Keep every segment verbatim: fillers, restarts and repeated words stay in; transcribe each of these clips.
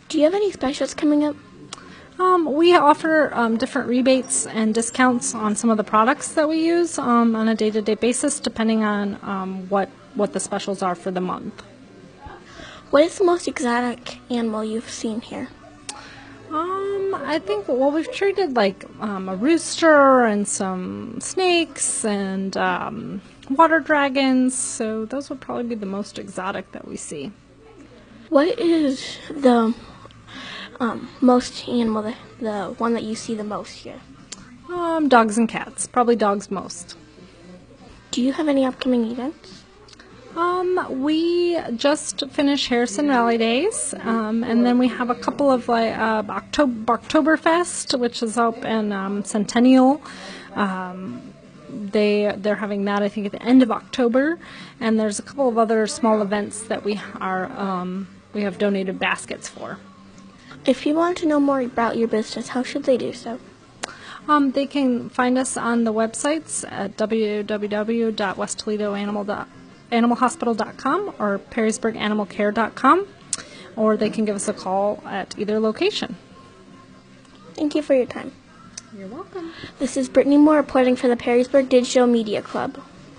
Do you have any specials coming up? Um, we offer um, different rebates and discounts on some of the products that we use um, on a day-to-day basis, depending on um, what what the specials are for the month. What is the most exotic animal you've seen here? Um, I think well we've treated like um, a rooster and some snakes and um, water dragons. So those would probably be the most exotic that we see. What is the um, most animal, the, the one that you see the most here? Um, dogs and cats. Probably dogs most. Do you have any upcoming events? Um, we just finished Harrison Rally Days, um, and then we have a couple of like uh, October Oktoberfest, which is up in um, Centennial. Um, they they're having that I think at the end of October, and there's a couple of other small events that we are um, we have donated baskets for. If people want to know more about your business, how should they do so? Um, they can find us on the websites at w w w dot west toledo animal dot com. animal hospital dot com or perrysburg animal care dot com, or they can give us a call at either location. Thank you for your time. You're welcome. This is Brittany Moore reporting for the Perrysburg Digital Media Club.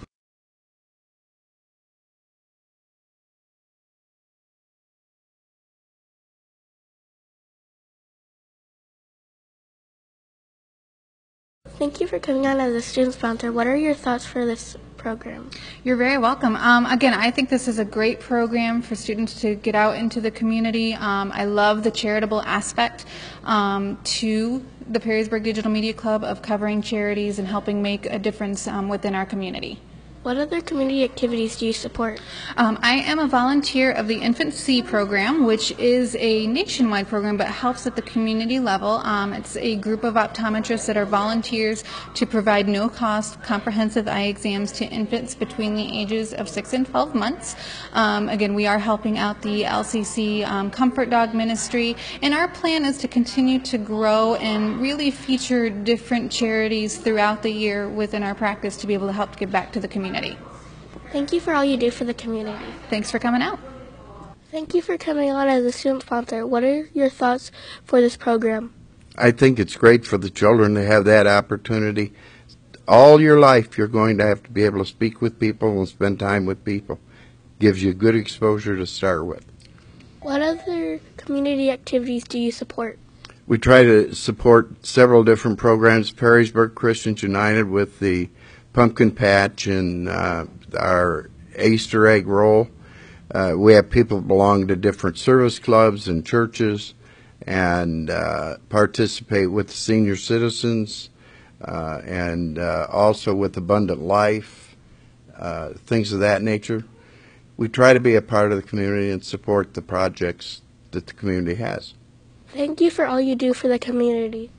Thank you for coming on as a student sponsor. What are your thoughts for this program? You're very welcome. Um, again, I think this is a great program for students to get out into the community. Um, I love the charitable aspect um, to the Perrysburg Digital Media Club of covering charities and helping make a difference um, within our community. What other community activities do you support? Um, I am a volunteer of the Infant C program, which is a nationwide program but helps at the community level. Um, it's a group of optometrists that are volunteers to provide no-cost comprehensive eye exams to infants between the ages of six and twelve months. Um, again, we are helping out the L C C um, Comfort Dog Ministry, and our plan is to continue to grow and really feature different charities throughout the year within our practice to be able to help give back to the community. Thank you for all you do for the community. Thanks for coming out. Thank you for coming on as a student sponsor. What are your thoughts for this program? I think it's great for the children to have that opportunity. All your life you're going to have to be able to speak with people and spend time with people. Gives you good exposure to start with. What other community activities do you support? We try to support several different programs. Perrysburg Christians United with the pumpkin patch and uh, our Easter egg roll. Uh, we have people belong to different service clubs and churches and uh, participate with senior citizens uh, and uh, also with Abundant Life, uh, things of that nature. We try to be a part of the community and support the projects that the community has. Thank you for all you do for the community.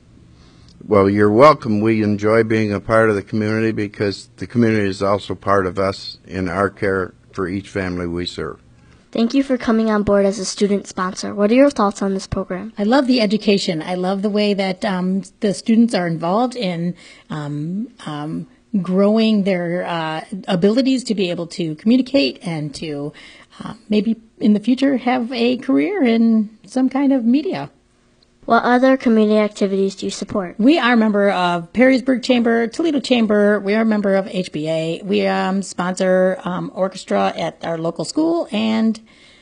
Well, you're welcome. We enjoy being a part of the community because the community is also part of us in our care for each family we serve. Thank you for coming on board as a student sponsor. What are your thoughts on this program? I love the education. I love the way that um, the students are involved in um, um, growing their uh, abilities to be able to communicate and to uh, maybe in the future have a career in some kind of media. What other community activities do you support? We are a member of Perrysburg Chamber, Toledo Chamber. We are a member of H B A. We um, sponsor um, orchestra at our local school, and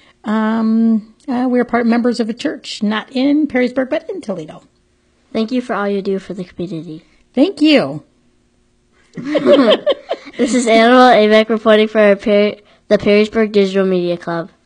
um, uh, we're part members of a church, not in Perrysburg, but in Toledo. Thank you for all you do for the community. Thank you. This is Annabelle Abeck reporting for our per- the Perrysburg Digital Media Club.